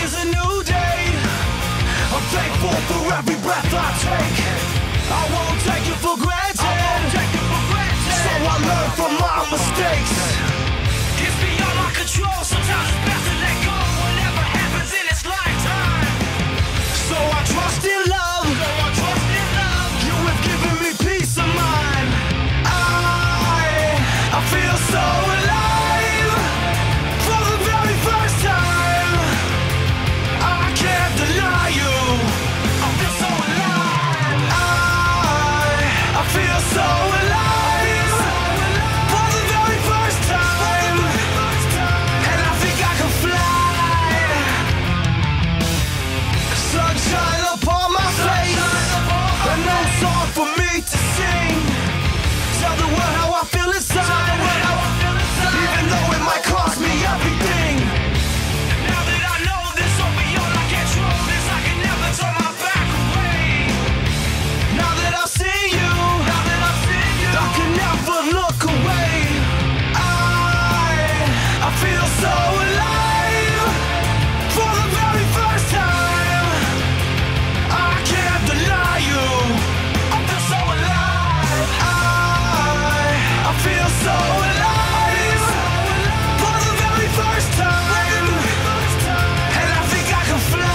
is a new day. I'm thankful for every breath I take. I won't take it for granted. So I learn from my mistakes. It's beyond my control. Sometimes it's best to let go. Whatever happens in its lifetime. So I trust in love. You have given me peace of mind. I feel so alive for the very first time. I can't deny you. I feel so alive. I feel so alive for the very first time. And I think I can fly. Sunshine upon my face. A new song for me to sing. Tell the world how I feel inside. Even though it might cost me everything. Now that I know this, so beyond I control this, I can never turn my back away. Now that I see you, I can never look away. I feel so alive for the very first time. I can't deny you. I feel so alive. I feel so alive for the very first time. And I think I can fly.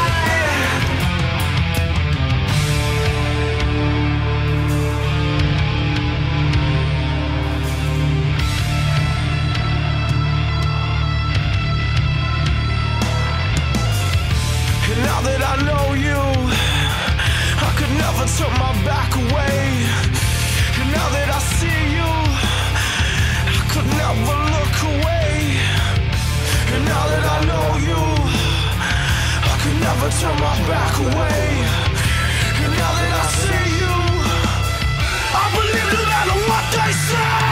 And now that I know you, I could never turn my back away. And now that I see you, I could never look away. And now that I know you, I could never turn my back away. And now that I see you, I believe no matter what they say.